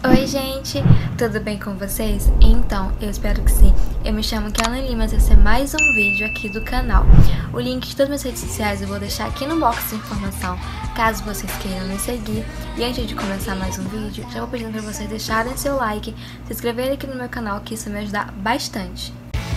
Oi gente, tudo bem com vocês? Então, eu espero que sim. Eu me chamo Kellan Lima, esse é mais um vídeo aqui do canal. O link de todas as minhas redes sociais eu vou deixar aqui no box de informação, caso vocês queiram me seguir. E antes de começar mais um vídeo, já vou pedindo para vocês deixarem seu like, se inscreverem aqui no meu canal, que isso me ajuda bastante.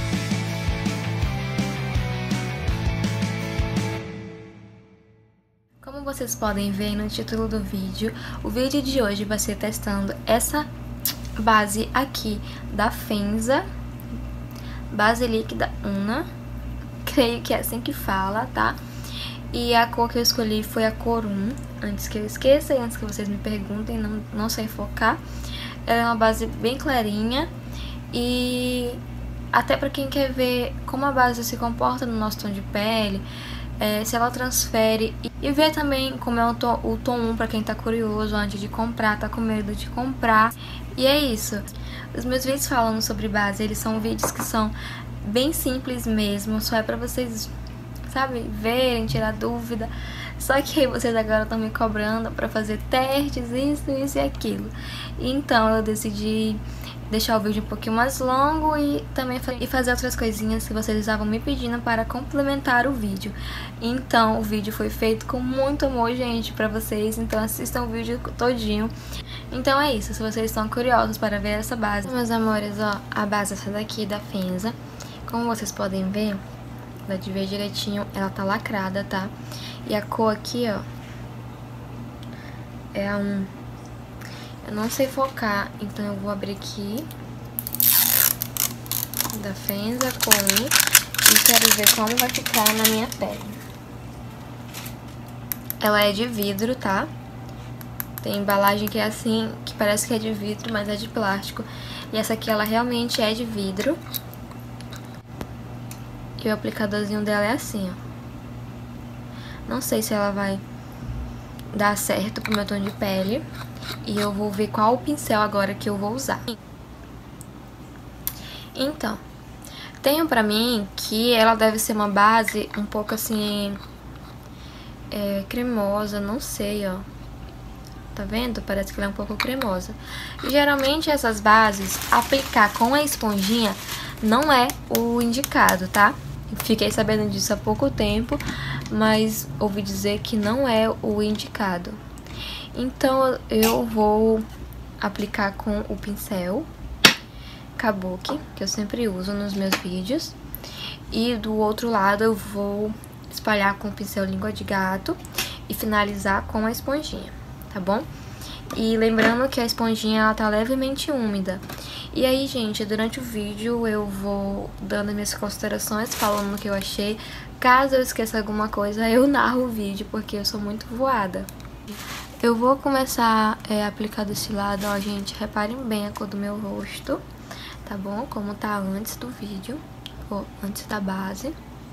Como vocês podem ver no título do vídeo, o vídeo de hoje vai ser testando essa base aqui da Fenza, base líquida Una, creio que é assim que fala, tá? E a cor que eu escolhi foi a cor 1, antes que eu esqueça e antes que vocês me perguntem, não sei focar. Ela é uma base bem clarinha e até pra quem quer ver como a base se comporta no nosso tom de pele, se ela transfere, e ver também como é o tom 1 pra quem tá curioso antes de comprar, tá com medo de comprar. E é isso. Os meus vídeos falando sobre base, eles são vídeos que são bem simples mesmo, só é pra vocês, sabe, verem, tirar dúvida. Só que aí vocês agora estão me cobrando pra fazer testes, isso e aquilo. Então eu decidi deixar o vídeo um pouquinho mais longo e também fazer outras coisinhas que vocês estavam me pedindo para complementar o vídeo. Então o vídeo foi feito com muito amor, gente, pra vocês, então assistam o vídeo todinho. Então é isso, se vocês estão curiosos para ver essa base. Meus amores, ó, a base é essa daqui da Fenza. Como vocês podem ver, dá de ver direitinho, ela tá lacrada, tá? E a cor aqui, ó, é a 1. Eu não sei focar, então eu vou abrir aqui da Fenza cor 1 e quero ver como vai ficar na minha pele. Ela é de vidro, tá? Tem embalagem que é assim, que parece que é de vidro, mas é de plástico. E essa aqui, ela realmente é de vidro. E o aplicadorzinho dela é assim, ó. Não sei se ela vai dar certo pro meu tom de pele. E eu vou ver qual o pincel agora que eu vou usar. Então, tenho pra mim que ela deve ser uma base um pouco assim, cremosa, não sei, ó. Tá vendo? Parece que ela é um pouco cremosa. E geralmente essas bases, aplicar com a esponjinha não é o indicado, tá? Fiquei sabendo disso há pouco tempo, mas ouvi dizer que não é o indicado. Então eu vou aplicar com o pincel Kabuki, que eu sempre uso nos meus vídeos. E do outro lado eu vou espalhar com o pincel Língua de Gato e finalizar com a esponjinha, tá bom? E lembrando que a esponjinha, ela tá levemente úmida. E aí, gente, durante o vídeo eu vou dando minhas considerações, falando o que eu achei. Caso eu esqueça alguma coisa, eu narro o vídeo, porque eu sou muito voada. Eu vou começar a aplicar desse lado, ó, gente, reparem bem a cor do meu rosto, tá bom? Como tá antes do vídeo, ou antes da base.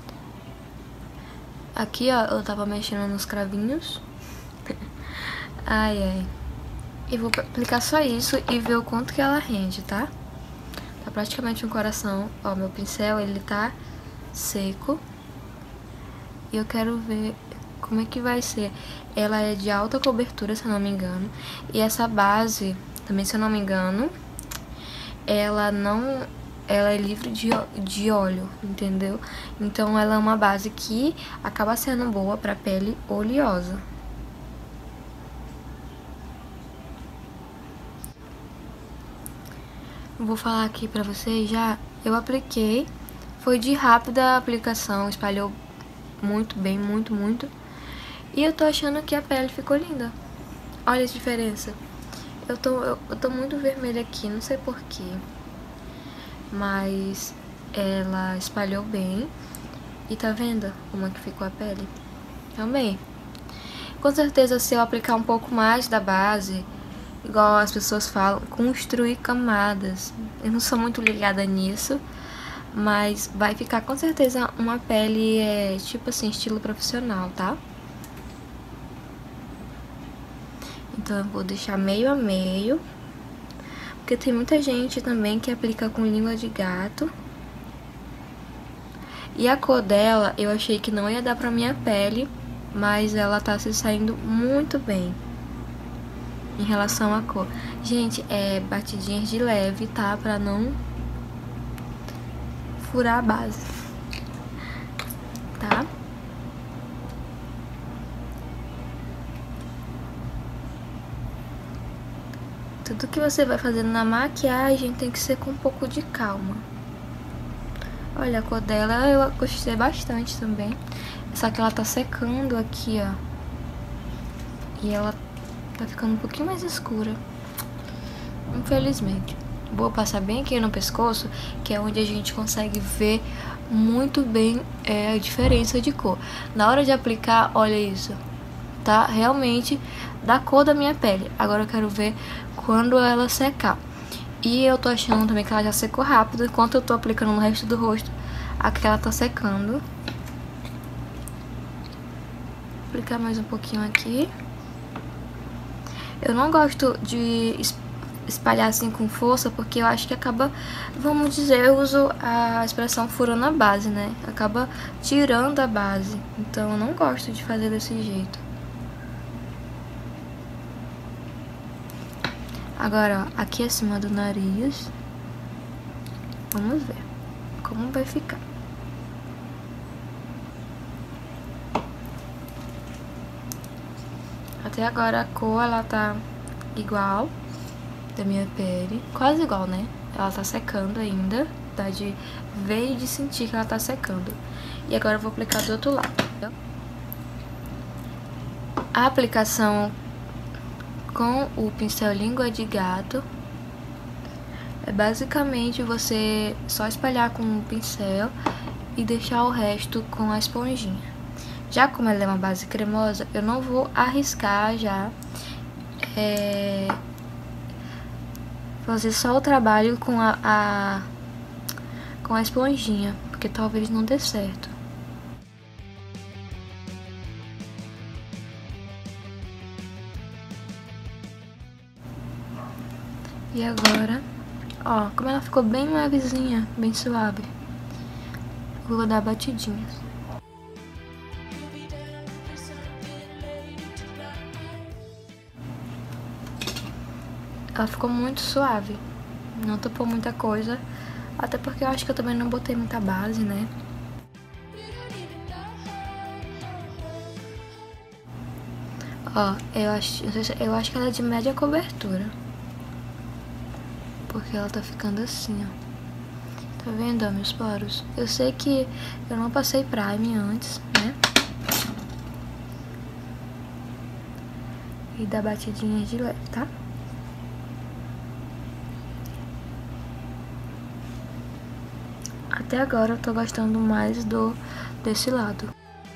Aqui, ó, eu tava mexendo nos cravinhos. Ai, ai. E vou aplicar só isso e ver o quanto que ela rende, tá? Tá praticamente um coração. Ó, meu pincel, ele tá seco. E eu quero ver como é que vai ser. Ela é de alta cobertura, se eu não me engano. E essa base, também se eu não me engano, ela é livre de óleo, entendeu? Então ela é uma base que acaba sendo boa pra pele oleosa. Vou falar aqui pra vocês já, eu apliquei, foi de rápida aplicação, espalhou muito bem, muito. E eu tô achando que a pele ficou linda. Olha a diferença. Eu tô muito vermelha aqui, não sei porquê. Mas ela espalhou bem. E tá vendo como é que ficou a pele? Amei. Com certeza, se eu aplicar um pouco mais da base, igual as pessoas falam, construir camadas. Eu não sou muito ligada nisso, mas vai ficar com certeza uma pele, tipo assim, estilo profissional, tá? Então eu vou deixar meio a meio, porque tem muita gente também que aplica com língua de gato. E a cor dela, eu achei que não ia dar pra minha pele, mas ela tá se saindo muito bem. em relação à cor. Gente, é batidinhas de leve, tá? Pra não furar a base, tá? Tudo que você vai fazendo na maquiagem tem que ser com um pouco de calma. Olha, a cor dela eu gostei bastante também. Só que ela tá secando aqui, ó. E ela tá ficando um pouquinho mais escura. Infelizmente. Vou passar bem aqui no pescoço, que é onde a gente consegue ver muito bem a diferença de cor. Na hora de aplicar, olha isso. Tá realmente da cor da minha pele. Agora eu quero ver quando ela secar. E eu tô achando também que ela já secou rápido. Enquanto eu tô aplicando no resto do rosto, aqui ela tá secando. Vou aplicar mais um pouquinho aqui. Eu não gosto de espalhar assim com força, porque eu acho que acaba, vamos dizer, eu uso a expressão furando a base, né? Acaba tirando a base. Então eu não gosto de fazer desse jeito. Agora, ó, aqui acima do nariz, vamos ver como vai ficar. Até agora a cor, ela tá igual da minha pele, quase igual, né? Ela tá secando ainda, dá de ver e de sentir que ela tá secando. E agora eu vou aplicar do outro lado, entendeu? A aplicação com o pincel língua de gato é basicamente você só espalhar com o pincel e deixar o resto com a esponjinha. Já como ela é uma base cremosa, eu não vou arriscar já fazer só o trabalho com a esponjinha, porque talvez não dê certo. E agora, ó, como ela ficou bem levezinha, bem suave, vou dar batidinhas. Ela ficou muito suave, não topou muita coisa, até porque eu acho que eu também não botei muita base, né? Ó, eu acho que ela é de média cobertura, porque ela tá ficando assim, ó. Tá vendo, ó, meus poros? Eu sei que eu não passei prime antes, né? E dá batidinhas de leve, tá? Até agora eu tô gostando mais desse lado.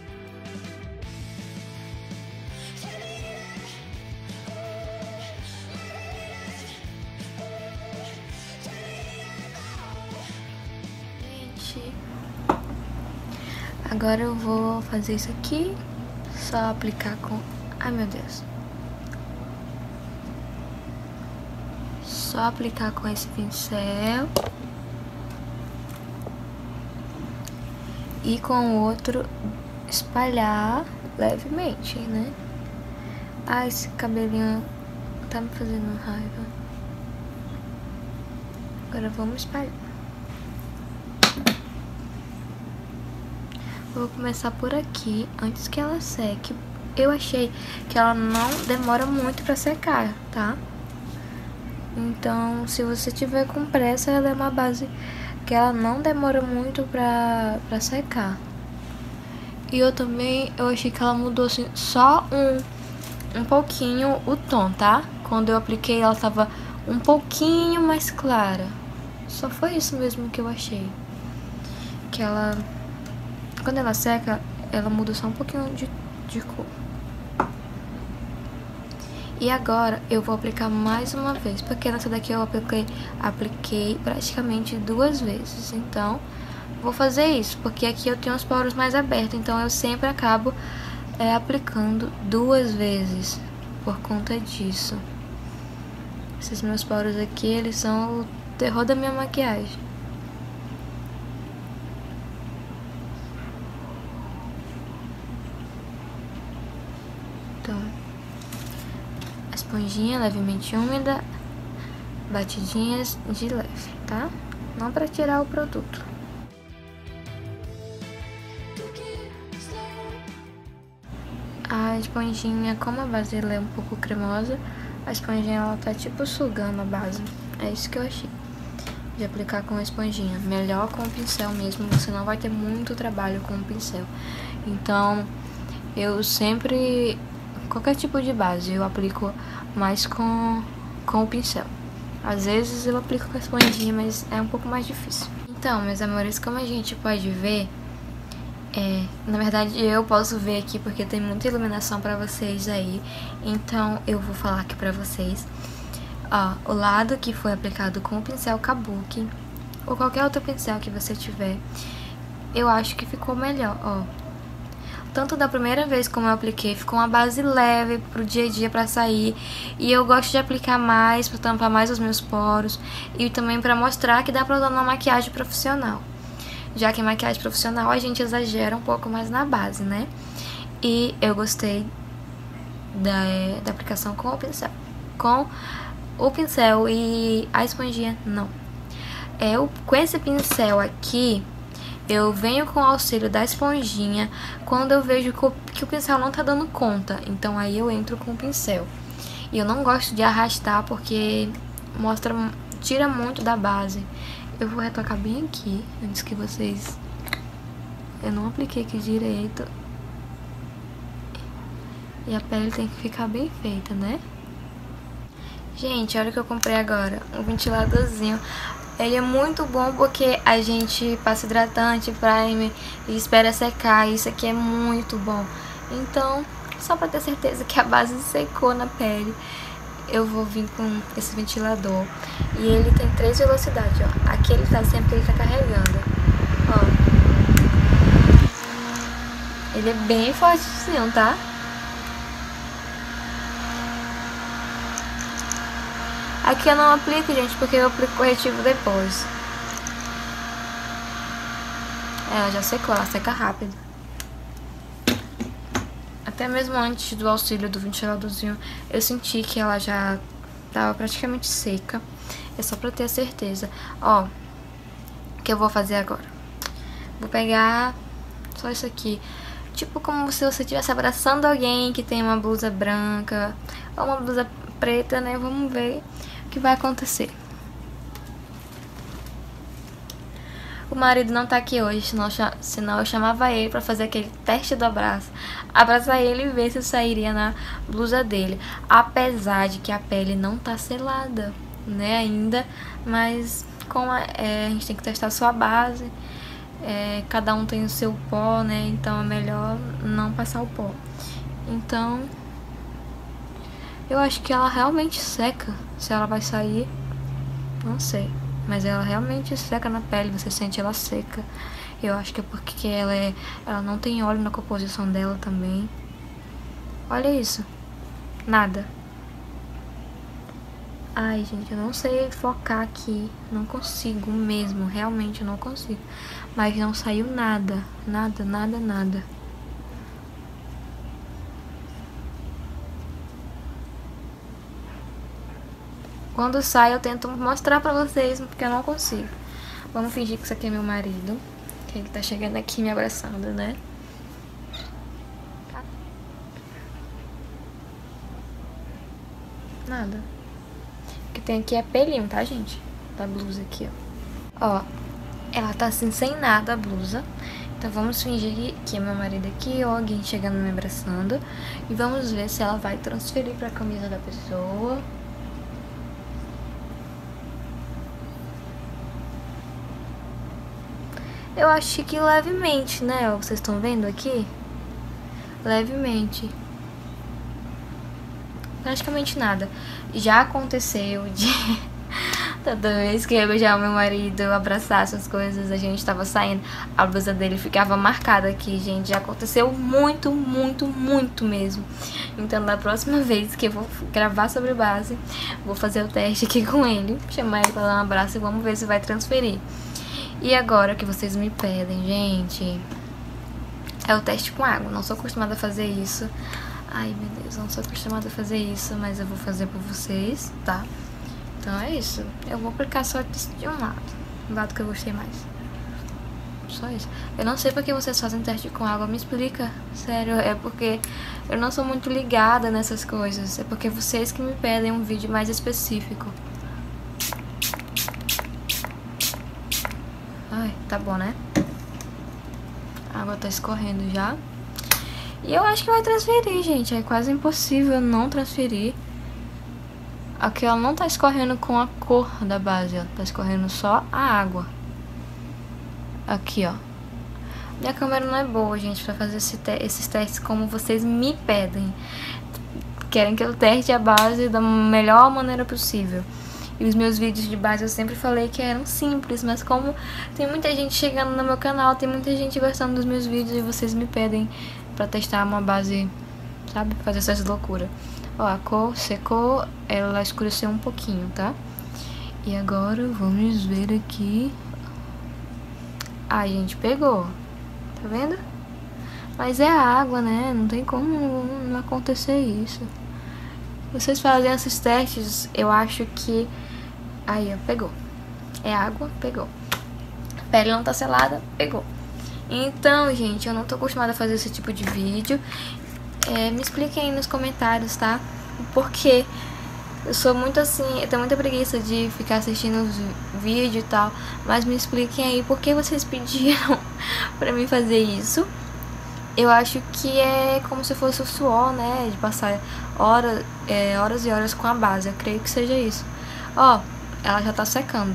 Gente, agora eu vou fazer isso aqui, só aplicar com... Ai, meu Deus. Só aplicar com esse pincel. E com o outro espalhar levemente, né? Ah, esse cabelinho tá me fazendo raiva. Agora vamos espalhar. Vou começar por aqui, antes que ela seque. Eu achei que ela não demora muito pra secar, tá? Então, se você tiver com pressa, ela é uma base que ela não demora muito pra secar. E eu achei que ela mudou assim, só um pouquinho o tom, tá? Quando eu apliquei, ela tava um pouquinho mais clara. Só foi isso mesmo que eu achei. Que ela... Quando ela seca, ela muda só um pouquinho de cor. E agora eu vou aplicar mais uma vez, porque nessa daqui eu apliquei praticamente 2 vezes. Então, vou fazer isso, porque aqui eu tenho os poros mais abertos, então eu sempre acabo aplicando 2 vezes por conta disso. Esses meus poros aqui, eles são o terror da minha maquiagem. Então, a esponjinha levemente úmida, batidinhas de leve, tá? Não para tirar o produto. A esponjinha, como a base ela é um pouco cremosa, a esponjinha ela tá tipo sugando a base. É isso que eu achei de aplicar com a esponjinha. Melhor com o pincel mesmo, você não vai ter muito trabalho com o pincel. Então, eu sempre, qualquer tipo de base, eu aplico mais com o pincel. Às vezes eu aplico com a esponjinha, mas é um pouco mais difícil. Então, meus amores, como a gente pode ver, na verdade eu posso ver aqui porque tem muita iluminação pra vocês aí. Então eu vou falar aqui pra vocês. Ó, o lado que foi aplicado com o pincel Kabuki, ou qualquer outro pincel que você tiver, eu acho que ficou melhor, ó. Tanto da primeira vez como eu apliquei, ficou uma base leve pro dia a dia pra sair. E eu gosto de aplicar mais, pra tampar mais os meus poros. E também pra mostrar que dá pra usar uma maquiagem profissional. Já que em maquiagem profissional a gente exagera um pouco mais na base, né? E eu gostei da aplicação com o pincel. Com o pincel e a esponjinha, não. Com esse pincel aqui, eu venho com o auxílio da esponjinha quando eu vejo que o pincel não tá dando conta. Então aí eu entro com o pincel. E eu não gosto de arrastar porque tira muito da base. Eu vou retocar bem aqui, antes que vocês... Eu não apliquei aqui direito. E a pele tem que ficar bem feita, né? Gente, olha o que eu comprei agora. Um ventiladorzinho. Ele é muito bom porque a gente passa hidratante, primer e espera secar. Isso aqui é muito bom. Então, só pra ter certeza que a base secou na pele, eu vou vir com esse ventilador. E ele tem 3 velocidades, ó. Aqui ele tá sempre que ele tá carregando. Ó. Ele é bem fortinho, tá? Aqui eu não aplico, gente, porque eu aplico corretivo depois. Ela já secou, ela seca rápido. Até mesmo antes do auxílio do ventiladorzinho, eu senti que ela já tava praticamente seca. É só pra ter a certeza. Ó, o que eu vou fazer agora? Vou pegar só isso aqui. Tipo como se você estivesse abraçando alguém que tem uma blusa branca ou uma blusa preta, né? Vamos ver o que vai acontecer. O marido não tá aqui hoje, senão eu chamava ele pra fazer aquele teste do abraço. Abraçar ele e ver se sairia na blusa dele. Apesar de que a pele não tá selada, né, ainda. Mas a gente tem que testar a sua base. Cada um tem o seu pó, né, então é melhor não passar o pó. Então, eu acho que ela realmente seca. Se ela vai sair, não sei. Mas ela realmente seca na pele, você sente ela seca. Eu acho que é porque ela não tem óleo na composição dela também. Olha isso. Nada. Ai, gente, eu não sei focar aqui. Não consigo mesmo, realmente eu não consigo. Mas não saiu nada. Nada, nada, nada. Quando sai eu tento mostrar pra vocês, porque eu não consigo. Vamos fingir que isso aqui é meu marido, que ele tá chegando aqui me abraçando, né? Nada. O que tem aqui é pelinho, tá, gente? Da blusa aqui, ó. Ó, ela tá assim sem nada a blusa. Então vamos fingir que é meu marido aqui ou alguém chegando me abraçando. E vamos ver se ela vai transferir pra camisa da pessoa. Eu acho que levemente, né? Vocês estão vendo aqui? Levemente. Praticamente nada. Já aconteceu de... Toda vez que eu beijava meu marido, eu abraçasse as coisas, a gente tava saindo, a blusa dele ficava marcada aqui, gente. Já aconteceu muito, muito, muito mesmo. Então, da próxima vez que eu vou gravar sobre base, vou fazer o teste aqui com ele, chamar ele pra dar um abraço e vamos ver se vai transferir. E agora que vocês me pedem, gente, é o teste com água. Não sou acostumada a fazer isso. Ai, meu Deus, eu não sou acostumada a fazer isso, mas eu vou fazer por vocês, tá? Então é isso. Eu vou aplicar só de um lado que eu gostei mais. Só isso. Eu não sei porque vocês fazem teste com água, me explica. Sério, é porque eu não sou muito ligada nessas coisas. É porque vocês que me pedem um vídeo mais específico. Ai, tá bom, né? A água tá escorrendo já. E eu acho que vai transferir, gente. É quase impossível não transferir. Aqui ela não tá escorrendo com a cor da base, ó. Tá escorrendo só a água. Aqui, ó. Minha câmera não é boa, gente, pra fazer esses testes como vocês me pedem. Querem que eu teste a base da melhor maneira possível. E os meus vídeos de base eu sempre falei que eram simples, mas como tem muita gente chegando no meu canal, tem muita gente gostando dos meus vídeos e vocês me pedem pra testar uma base, sabe? Fazer essas loucuras. Ó, a cor secou, ela escureceu um pouquinho, tá? E agora vamos ver aqui. Ai, gente, pegou. Tá vendo? Mas é a água, né? Não tem como não acontecer isso. Vocês fazem esses testes, eu acho que... Aí, ó, pegou. É água, pegou. A pele não tá selada, pegou. Então, gente, eu não tô acostumada a fazer esse tipo de vídeo. Me expliquem aí nos comentários, tá? Porque eu sou muito assim, eu tenho muita preguiça de ficar assistindo os vídeos e tal. Mas me expliquem aí por que vocês pediram pra mim fazer isso. Eu acho que é como se fosse o suor, né? De passar horas e horas com a base. Eu creio que seja isso. Ó, ela já tá secando.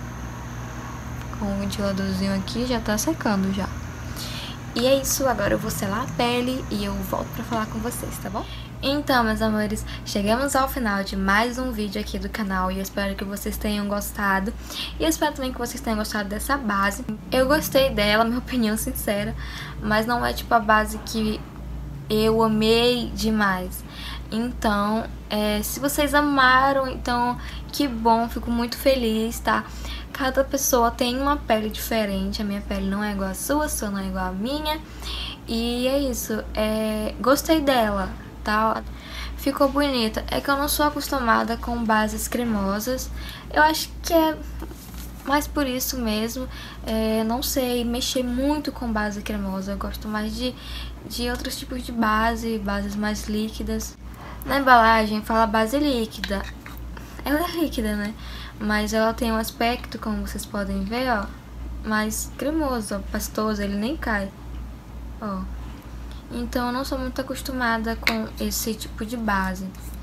Com o ventiladorzinho aqui já tá secando já. E é isso, agora eu vou selar a pele e eu volto pra falar com vocês, tá bom? Então, meus amores, chegamos ao final de mais um vídeo aqui do canal e eu espero que vocês tenham gostado. E eu espero também que vocês tenham gostado dessa base. Eu gostei dela, minha opinião sincera, mas não é tipo a base que eu amei demais. Então, se vocês amaram, então que bom, fico muito feliz, tá? Cada pessoa tem uma pele diferente, a minha pele não é igual a sua não é igual a minha. E é isso, gostei dela, tá? Ficou bonita. É que eu não sou acostumada com bases cremosas. Eu acho que é mais por isso mesmo. Não sei mexer muito com base cremosa. Eu gosto mais de outros tipos de bases mais líquidas. Na embalagem fala base líquida. Ela é líquida, né? Mas ela tem um aspecto, como vocês podem ver, ó, mais cremoso, ó, pastoso, ele nem cai, ó. Então eu não sou muito acostumada com esse tipo de base.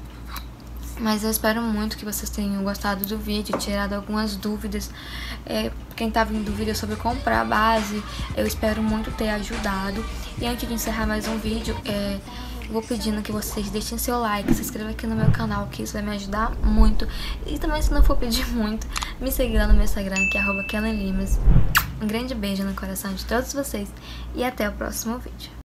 Mas eu espero muito que vocês tenham gostado do vídeo, tirado algumas dúvidas. Quem tava em dúvida sobre comprar a base, eu espero muito ter ajudado. E antes de encerrar mais um vídeo, vou pedindo que vocês deixem seu like, se inscrevam aqui no meu canal, que isso vai me ajudar muito. E também, se não for pedir muito, me seguir lá no meu Instagram, que é @KellenLimas. Um grande beijo no coração de todos vocês e até o próximo vídeo.